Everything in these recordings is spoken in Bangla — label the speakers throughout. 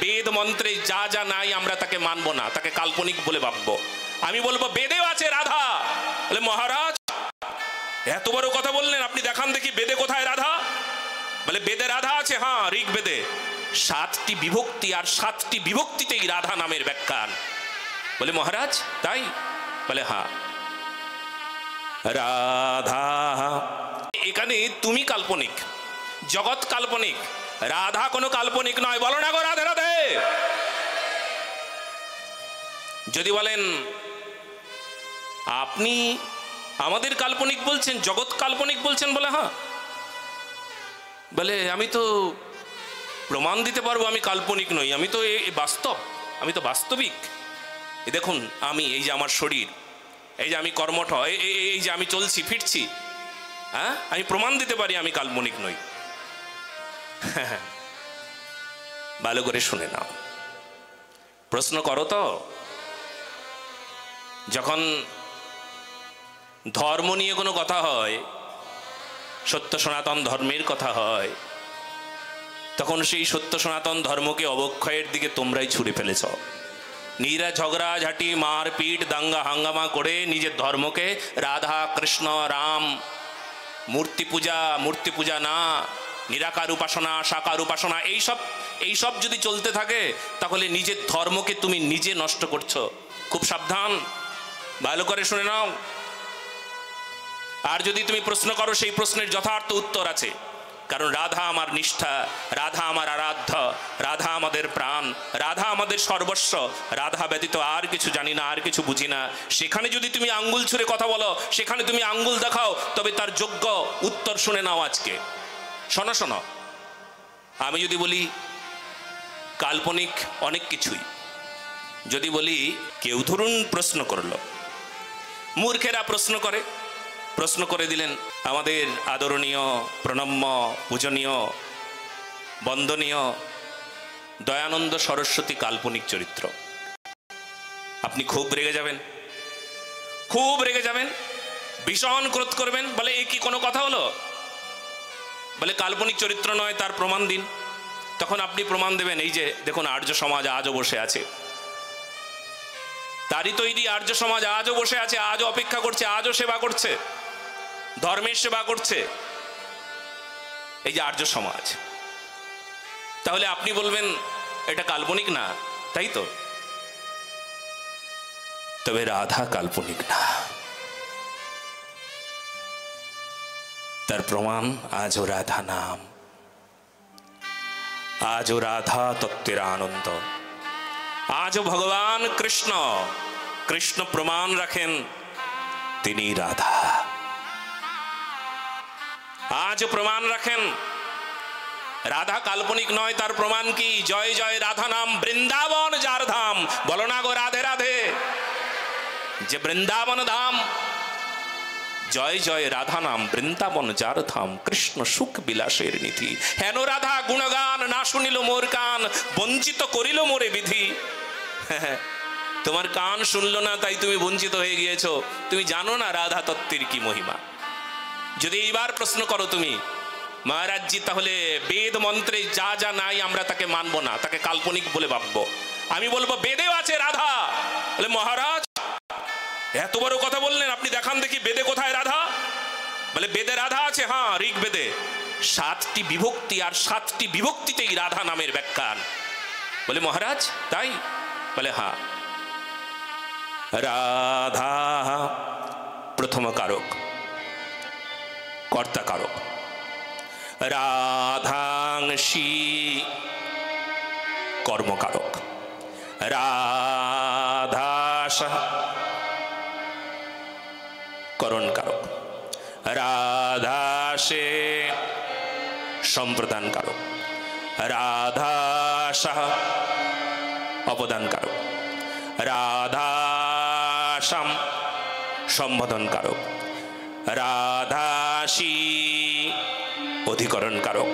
Speaker 1: বেদ মন্ত্রে যা যা নাই আমরা তাকে মানবো না, তাকে কাল্পনিক বলে ভাববো। আমি বলবো বেদেও আছে রাধা। বলে মহারাজ এত বড় কথা বললেন, আপনি দেখান দেখি বেদে কোথায় রাধা। বলে বেদে রাধা আছে, হ্যাঁ ঋগ্বেদে 7টি বিভক্তি, আর 7টি বিভক্তিতেই রাধা নামের ব্যাখ্যা। বলে মহারাজ তাই? বলে হ্যাঁ। রাধা, এখানে তুমি কাল্পনিক, জগৎ কাল্পনিক, রাধা কোনো কাল্পনিক নয়। বলো না গো রাধে রাধে। যদি বলেন আপনি আমাদের কাল্পনিক বলছেন, জগৎ কাল্পনিক বলছেন, বলে হ্যাঁ। বলে আমি তো প্রমাণ দিতে পারবো আমি কাল্পনিক নই, আমি তো বাস্তব, আমি তো বাস্তবিক। এই দেখুন আমি, এই যে আমার শরীর, এই যে আমি কর্মঠ, এই যে আমি চলছি ফিরছি, হ্যাঁ আমি প্রমাণ দিতে পারি আমি কাল্পনিক নই। ভালো করে শুনে নাও, প্রশ্ন করো তো। যখন ধর্ম নিয়ে কোনো কথা হয়, সত্য সনাতন ধর্মের কথা হয়, তখন সেই সত্য সনাতন ধর্মকে অবক্ষয়ের দিকে তোমরাই ছুড়ে ফেলেছ। নিজেরা ঝগড়া ঝাঁটি মারপিট দাঙ্গা হাঙ্গামা করে নিজের ধর্মকে রাধা কৃষ্ণ রাম, মূর্তি পূজা না, নিরাকার উপাসনা সাকার উপাসনা, এইসব যদি চলতে থাকে তাহলে নিজের ধর্মকে তুমি নিজে নষ্ট করছো। খুব সাবধান, ভালো করে শুনে নাও। আর যদি তুমি প্রশ্ন করো, সেই প্রশ্নের যথার্থ উত্তর আছে, কারণ রাধা আমার নিষ্ঠা, রাধা আমার আরাধ্য, রাধা আমাদের প্রাণ, রাধা আমাদের সর্বস্ব, রাধা ব্যতীত আর কিছু জানি না, আর কিছু বুঝি না। সেখানে যদি তুমি আঙ্গুল ছুঁড়ে কথা বলো, সেখানে তুমি আঙ্গুল দেখাও, তবে তার যোগ্য উত্তর শুনে নাও আজকে। শোনো শোনো, আমি যদি বলি কাল্পনিক অনেক কিছুই, যদি বলি কেউ ধরুন প্রশ্ন করলো, মূর্খেরা প্রশ্ন করে দিলেন আমাদের আদরণীয় প্রণম্য পূজনীয় বন্দনীয় দয়ানন্দ সরস্বতী কাল্পনিক চরিত্র। আপনি খুব রেগে যাবেন, ভীষণ ক্রোধ করবেন। বলে এ কি কোনো কথা হলো? বলে কাল্পনিক চরিত্র নয়, তার প্রমাণ দিন। তখন আপনি প্রমাণ দেবেন, এই যে দেখুন আর্য সমাজ আজও বসে আছে, তারই তৈরি আর্য সমাজ আজও বসে আছে, আজও অপেক্ষা করছে, আজও সেবা করছে, ধর্মের সেবা করছে, এই যে আর্য সমাজ। তাহলে আপনি বলবেন এটা কাল্পনিক না, তাই তো? তবে রাধা কাল্পনিক না, তার প্রমাণ আজও রাধা নাম, আজও রাধা তত্ত্বের আনন্দ, আজও ভগবান কৃষ্ণ প্রমাণ রাখেন তিনি রাধা, আজও প্রমাণ রাখেন রাধা কাল্পনিক নয়। তার প্রমাণ কি? জয় জয় রাধা নাম, বৃন্দাবন যার ধাম। বলো না গো রাধে রাধে। যে বৃন্দাবন ধাম, জয় জয় রাধা নাম, বৃন্দাবন যার ধাম, কৃষ্ণ সুখ বিলাসের নিধি। হেন রাধা গুণগান না শুনিল মোর কান, বঞ্চিত করিল মোরে বিধি। তোমার কান শুনলো না, তাই তুমি বঞ্চিত হয়ে গিয়েছো। তুমি জানো না রাধা তত্ত্বের কি মহিমা। যদি এইবার প্রশ্ন করো তুমি, মহারাজজি তাহলে বেদ মন্ত্রে যা যা নাই আমরা তাকে মানবো না, তাকে কাল্পনিক বলে ভাববো। আমি বলবো বেদেও আছে রাধা। বলে মহারাজ এত বড় কথা বললেন, আপনি দেখান দেখি বেদে কোথায় রাধা। বলে বেদে রাধা আছে, হ্যাঁ ঋগ্বেদে 7টি বিভক্তি, আর 7টি বিভক্তিতেই রাধা নামের ব্যাখ্যা। বলে মহারাজ তাই? বলে হ্যাঁ। রাধা প্রথম কারক, কর্তা কারক। রাধাংশী কর্মকারক। রাধাস করণ কারক। রাধাসে সম্প্রদান কারক। রাধাসহ অপদান কারক। রাধাসাম সম্বোধন কারক। রাধাসী অধিকরণ কারক।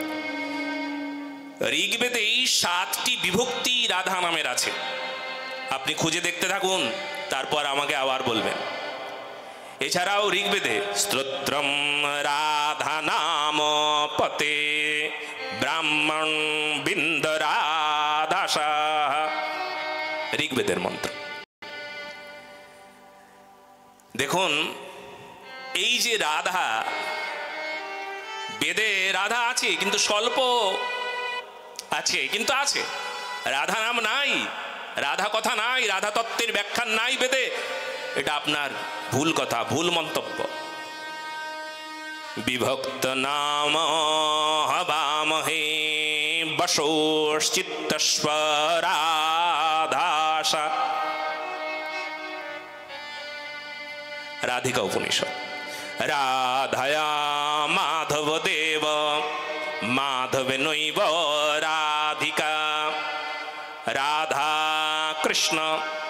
Speaker 1: ঋগ্বেদে 7টি বিভক্তি রাধা নামের আছে, আপনি খুঁজে দেখতে থাকুন, তারপর আমাকে আবার বলবেন। এছাড়াও ঋগ্বেদে স্তোত্রম রাধা নাম পতে ব্রাহ্মণ বিন্দ রাধা দাসা। ঋগ্বেদের মন্ত্র। দেখুন, এই যে রাধা, বেদে রাধা আছে কিন্তু স্বল্প আছে, কিন্তু আছে। রাধা নাম নাই, রাধা কথা নাই, রাধা তত্ত্বের ব্যাখ্যা নাই বেদে। এটা আপনার ভুল কথা, ভুল মন্তব্য। বিভক্ত নাম হবামহে বশোশ্চিত্তস্ব রাধাসা। রাধিকা উপনিষদ। রাধায়া মাধব দেব মাধবে নৈব রাধিকা। রাধা কৃষ্ণ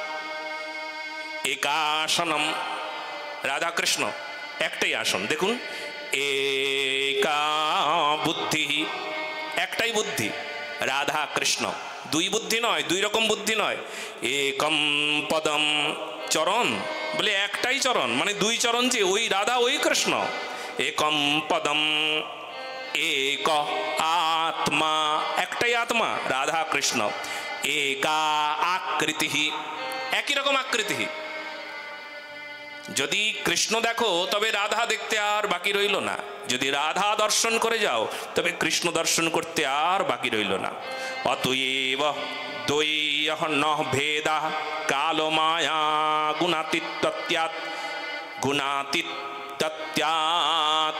Speaker 1: একাসনম। রাধা কৃষ্ণ একটাই আসন। দেখুন, একা বুদ্ধি, একটাই বুদ্ধি। রাধা কৃষ্ণ, দুই বুদ্ধি নয়, দুই রকম বুদ্ধি নয়। একম পদম, চরণ বলে একটাই চরণ, মানে দুই চরণ যে, ওই রাধা ওই কৃষ্ণ। একম পদম, এক আত্মা, একটাই আত্মা রাধা কৃষ্ণ। একা আকৃতি, একই রকম আকৃতি। যদি কৃষ্ণ দেখো তবে রাধা দেখতে আর বাকি রইল না। যদি রাধা দর্শন করে যাও তবে কৃষ্ণ দর্শন করতে আর বাকি রইল না। অতএব দ্বৈয়ঃ নঃ ভেদঃ কালো মায়া গুণাতীত্যত্যাৎ গুণাতীত্যত্যাৎ।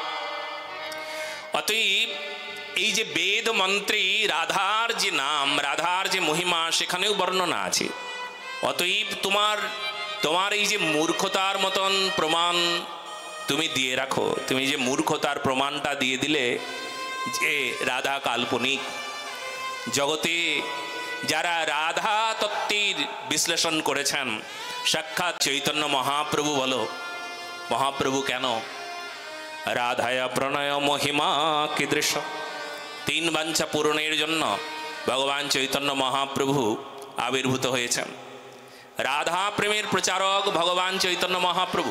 Speaker 1: অতএব এই যে বেদ মন্ত্রে রাধার যে নাম, রাধার যে মহিমা, সেখানেও বর্ণনা আছে। অতএব তোমার এই যে মূর্খতার মতন প্রমাণ তুমি দিয়ে রাখো, তুমি যে মূর্খতার প্রমাণটা দিয়ে দিলে যে রাধা কাল্পনিক। জগতে যারা রাধা তত্ত্বের বিশ্লেষণ করেছেন, সাক্ষাৎ চৈতন্য মহাপ্রভু বলো, মহাপ্রভু কেন রাধায়া প্রণয় মহিমা কীদৃশ, তিন বাঞ্ছা পূরণের জন্য ভগবান চৈতন্য মহাপ্রভু আবির্ভূত হয়েছেন। রাধা প্রেমের প্রচারক ভগবান চৈতন্য মহাপ্রভু।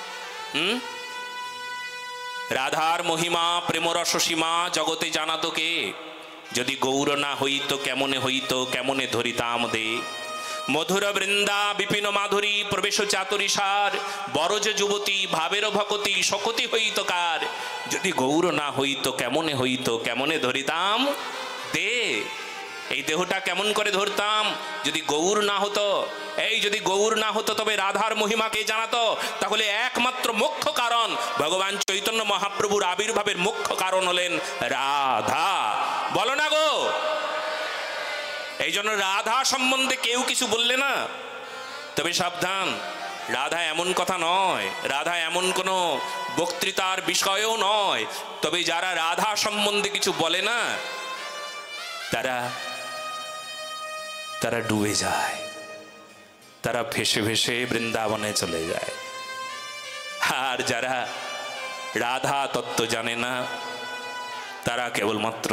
Speaker 1: রাধার মহিমা প্রেমরস সীমা জগতে জানাতো কে? যদি গৌর না হইত কেমনে হইত, কেমনে ধরিতাম দে। মধুর বৃন্দা বিপিন মাধুরী প্রবেশ চাতুরী সার, বরজ যুবতী ভাবের ভকতি শকতি হইত কার। যদি গৌর না হইত কেমনে হইত, কেমনে ধরিতাম দে। এই দেহটা কেমন করে ধরতাম যদি গৌর না হতো? এই যদি গৌর না হতো তবে রাধার মহিমাকে জানাতো। তাহলে একমাত্র মুখ্য কারণ, ভগবান চৈতন্য মহাপ্রভুর আবির্ভাবের মুখ্য কারণ হলেন রাধা। বলো না গো? এই জন্য রাধা সম্বন্ধে কেউ কিছু বললে না, তবে সাবধান, রাধা এমন কথা নয়, রাধা এমন কোনো বক্তৃতার বিষয়ও নয়। তবে যারা রাধা সম্বন্ধে কিছু বলে না, তারা ডুবে যায়, তারা ভেসে ভেসে বৃন্দাবনে চলে যায়। আর যারা রাধা তত্ত্ব জানে না, তারা কেবলমাত্র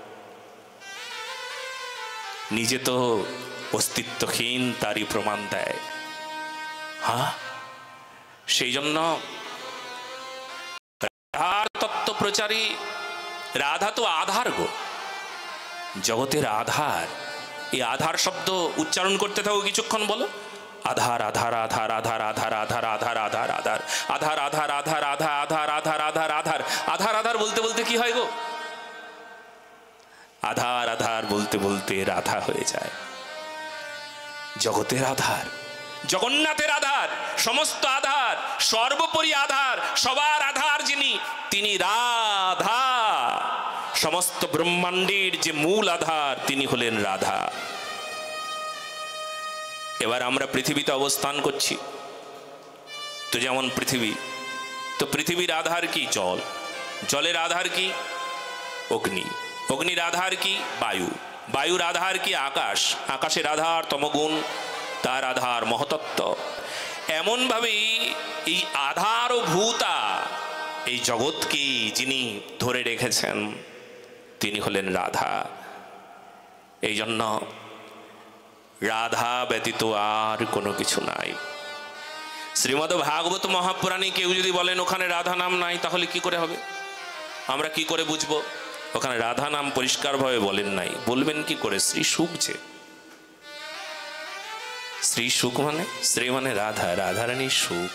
Speaker 1: নিজে তো অস্তিত্বহীন তারই প্রমাণ দেয়। সেই জন্য রাধার তত্ত্ব প্রচারী, রাধা তো আধার গো, জগতের আধার। এই আধার শব্দ উচ্চারণ করতে থাকো কিছুক্ষণ, বলো আধার আধার আধার আধার আধার আধার আধার আধার আধার আধার আধার আধার আধার আধার আধার আধার আধার আধার আধার বলতে বলতে কি হয় গো? আধার আধার বলতে বলতে রাধা হয়ে যায়। জগতের আধার, জগন্নাথের আধার, সমস্ত আধার, সর্বোপরি আধার, সবার আধার যিনি, তিনি রাধা। সমস্ত ব্রহ্মাণ্ডের যে মূল আধার, তিনি হলেন রাধা। এবার আমরা পৃথিবীতে অবস্থান করছি, তো যেমন পৃথিবী, তো পৃথিবীর আধার কি? জল। জলের আধার কি? অগ্নি। অগ্নির আধার কি? বায়ু। বায়ুর আধার কি? আকাশ। আকাশের আধার তমগুণ, তার আধার মহতত্ত্ব। এমনভাবেই এই আধার ও ভূতা এই জগৎকে যিনি ধরে রেখেছেন, তিনি হলেন রাধা। এই জন্য রাধা ব্যতীত আর কোনো কিছু নাই। শ্রীমদ্ ভাগবত মহাপুরাণে কেউ যদি বলেন ওখানে রাধা নাম নাই, তাহলে কি করে হবে? আমরা কি করে বুঝবো? ওখানে রাধা নাম পরিষ্কারভাবে বলেন নাই, বলবেন কি করে? শ্রী শুক যে শ্রী সুখ মানে, শ্রী মানে রাধা, রাধারানীর সুখ,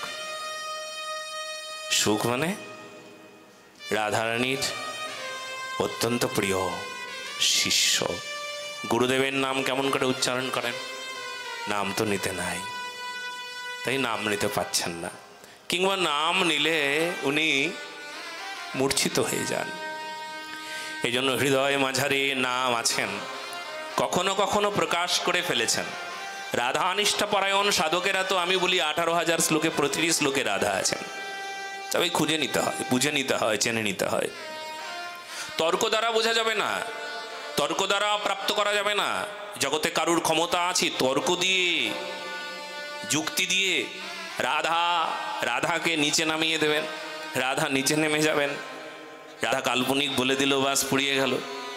Speaker 1: সুখ মানে রাধারানীর অত্যন্ত প্রিয় শিষ্য। গুরুদেবের নাম কেমন করে উচ্চারণ করেন? নাম তো নিতে নাই, তাই নাম নিতে পাচ্ছেন না, কিংবা নাম নিলে উনি মূর্ছিত হয়ে যান। এই জন্য হৃদয় মাঝারে নাম আছেন, কখনো কখনো প্রকাশ করে ফেলেছেন। রাধা নিষ্ঠা পরায়ণ সাধকেরা তো আমি বলি 18,000 শ্লোকে প্রতিটি শ্লোকে রাধা আছেন। তবে খুঁজে নিতে হয়, বুঝে নিতে হয়, জেনে নিতে হয়। তর্ক দ্বারা বোঝা যাবে না, তর্ক দ্বারা প্রাপ্ত করা যাবে না। জগতে কারুর ক্ষমতা আছে তর্ক দিয়ে, যুক্তি দিয়ে রাধাকে নিচে নামিয়ে দেবেন, রাধা নিচে নেমে যাবেন, রাধা কাল্পনিক বলে দিল, বাস পুড়িয়ে গেল।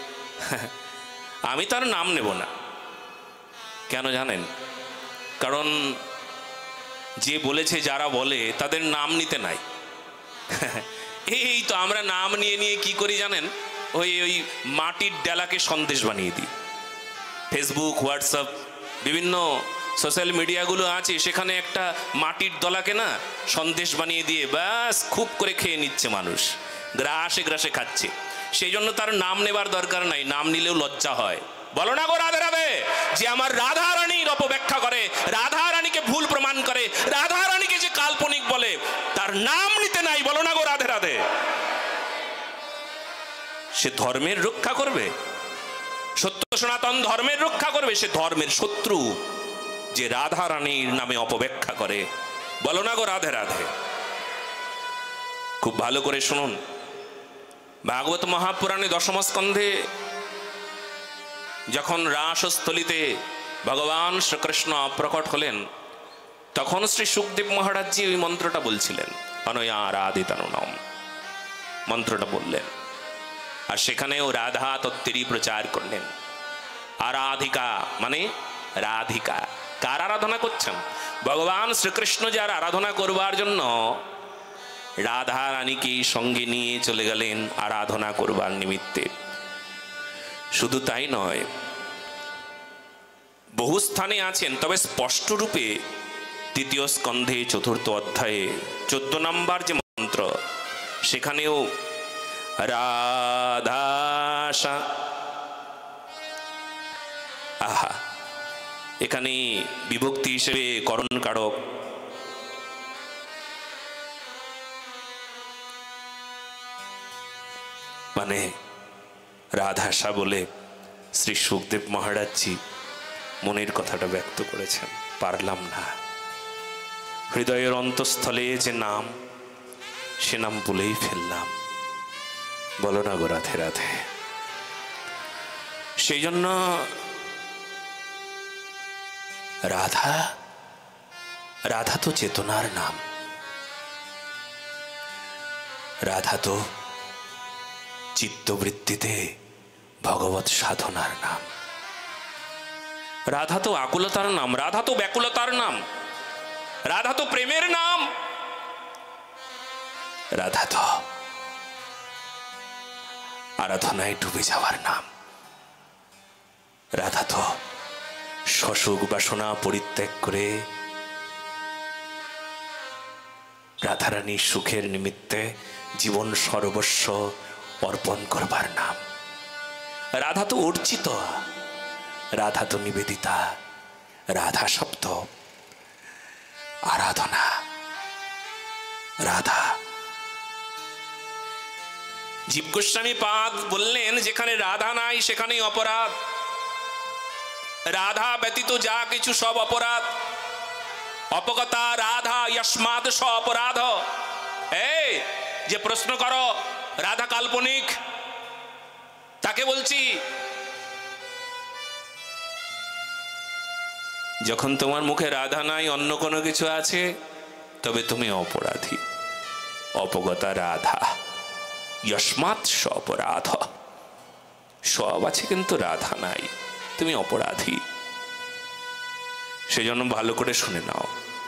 Speaker 1: আমি তার নাম নেব না। কেন জানেন? কারণ যে বলেছে, যারা বলে তাদের নাম নিতে নাই। এই তো আমরা নাম নিয়ে নিয়ে কি করি জানেন? ওই মাটির ডেলাকে সন্দেশ বানিয়ে দিই। ফেসবুক, হোয়াটসঅ্যাপ, বিভিন্ন সোশ্যাল মিডিয়াগুলো আছে, সেখানে একটা মাটির দলাকে না সন্দেশ বানিয়ে দিয়ে ব্যাস খুব করে খেয়ে নিচ্ছে মানুষ, গ্রাসে গ্রাসে খাচ্ছে। সেই জন্য তার নাম নেবার দরকার নাই, নাম নিলেও লজ্জা হয়। বলো না গো রাধে রাধে। যে আমার রাধা রানীর অপব্যাখ্যা করে, রাধা রানীকে ভুল প্রমাণ করে, রাধা রানীকে যে কাল্পনিক বলে, তার নাম নিতে নাই। বলো না গো রাধে রাধে। সে ধর্মের রক্ষা করবে, সত্য সনাতন ধর্মের রক্ষা করবে, সে ধর্মের শত্রু যে রাধা রানীর নামে অপব্যাখ্যা করে। বলো না গো রাধে রাধে। খুব ভালো করে শুনুন, ভাগবত মহাপুরাণে 10ম স্কন্ধে যখন রাসস্থলিতে ভগবান শ্রীকৃষ্ণ প্রকট হলেন, তখন শ্রী সুখদেব মহারাজজি ওই মন্ত্রটা বলছিলেন, অনয়া আরাধিতানুনাম মন্ত্রটা বললেন। আর সেখানেও রাধা তত্ত্বেরই প্রচার করলেন। আরাধিকা মানে রাধিকা। কার আরাধনা করছেন? ভগবান শ্রীকৃষ্ণ যার আরাধনা করবার জন্য রাধা রানীকে সঙ্গে নিয়ে চলে গেলেন আরাধনা করবার নিমিত্তে। শুধু তাই নয়, বহু স্থানে আছেন, তবে স্পষ্ট রূপে 3য় স্কন্ধে 4র্থ অধ্যায়ে 14 নম্বর যে মন্ত্র, সেখানেও রাধাসা, আহা, এখানে বিভক্তি হিসেবে করণ কারক। মানে রাধাসা বলে শ্রী সুখদেব মহারাজজি মনের কথাটা ব্যক্ত করেছেন। পারলাম না, হৃদয়ের অন্তঃস্থলে যে নাম, সে নাম বলেই ফেললাম। বলো না গো রাধে রাধে। সেই জন্য রাধা, রাধা তো চেতনার নাম, রাধা তো চিত্তবৃত্তিতে ভগবত সাধনার নাম, রাধা তো আকুলতার নাম, রাধা তো ব্যাকুলতার নাম, রাধা তো প্রেমের নাম, রাধা তো আরাধনায় ডুবে যাওয়ার নাম, রাধা তো সসুখ বাসনা পরিত্যাগ করে রাধারানীর সুখের নিমিত্তে জীবন সর্বস্ব অর্পণ করবার নাম। রাধা তো অর্চিত, রাধা তো নিবেদিতা, রাধা শব্দ আরাধনা, রাধা। জীব গোস্বামী পাদ বললেন, যেখানে রাধা নাই সেখানেই অপরাধ, রাধা ব্যতীত যা কিছু সব অপরাধ। অপগতা রাধা যস্মাৎ স অপরাধ। এই যে প্রশ্ন করো রাধা কাল্পনিক, তাকে বলছি, যখন তোমার মুখে রাধা নাই, অন্য কোনো কিছু আছে, তবে তুমি অপরাধী। অপগতা রাধা যস্মাৎ স অপরাধ। সব আছে কিন্তু রাধা নাই, তুমি অপরাধী। সেজন্য ভালো করে শুনে নাও।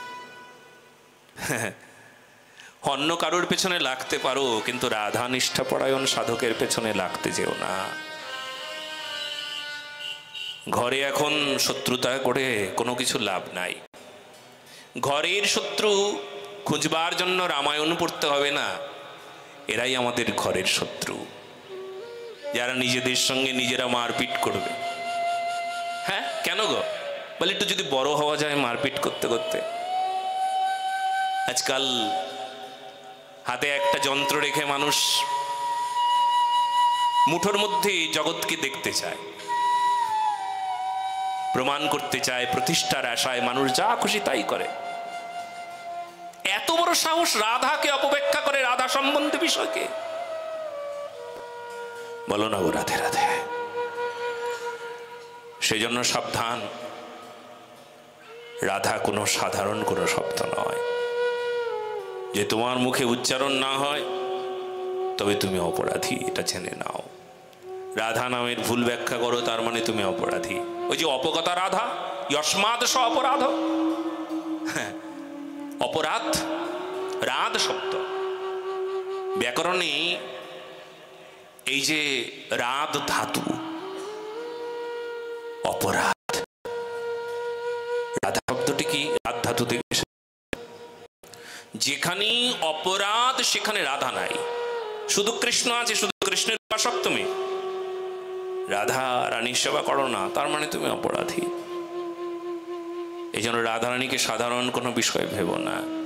Speaker 1: অন্য কারোর পেছনে লাগতে পারো, কিন্তু রাধা নিষ্ঠাপরায়ণ সাধকের পেছনে লাগতে যেও না। ঘরে এখন শত্রুতা করে কোনো কিছু লাভ নাই। ঘরের শত্রু খুঁজবার জন্য রামায়ণ পড়তে হবে না, এরাই আমাদের ঘরের শত্রু, যারা নিজেদের সঙ্গে নিজেরা মারপিট করবে। হ্যাঁ, কেন গো? বলে একটু যদি বড় হওয়া যায় মারপিট করতে করতে। আজকাল হাতে একটা যন্ত্র রেখে মানুষ মুঠোর মধ্যে জগৎকে দেখতে চায়, প্রমাণ করতে চায়, প্রতিষ্ঠার আশায় মানুষ যা খুশি তাই করে। এত বড় সাহস রাধাকে অপব্যাখ্যা করে, রাধা সম্বন্ধে বিষয়কে। বলো না গো রাধে রাধে। সেই জন্য সাবধান, রাধা কোনো সাধারণ কোনো শব্দ নয়, যে তোমার মুখে উচ্চারণ না হয় তবে তুমি অপরাধী, এটা জেনে নাও। রাধা নামের ভুল ব্যাখ্যা করো, তার মানে তুমি অপরাধী। ওই যে অপগতা রাধা, যস্মাৎ স অপরাধ। হ্যাঁ, অপরাধ, রাধ শব্দ ব্যাকরণে এই যে রাধ ধাতু, অপরাধ, রাধা শব্দটি কি রাধ ধাতু থেকে, যেখানে অপরাধ সেখানে রাধা নাই, শুধু কৃষ্ণ আছে, শুধু কৃষ্ণের উপাসক তুমি, রাধা রানীর সেবা করো না, তার মানে তুমি অপরাধী। এই জন্য রাধা রানীকে সাধারণ কোনো বিষয় ভেবো না।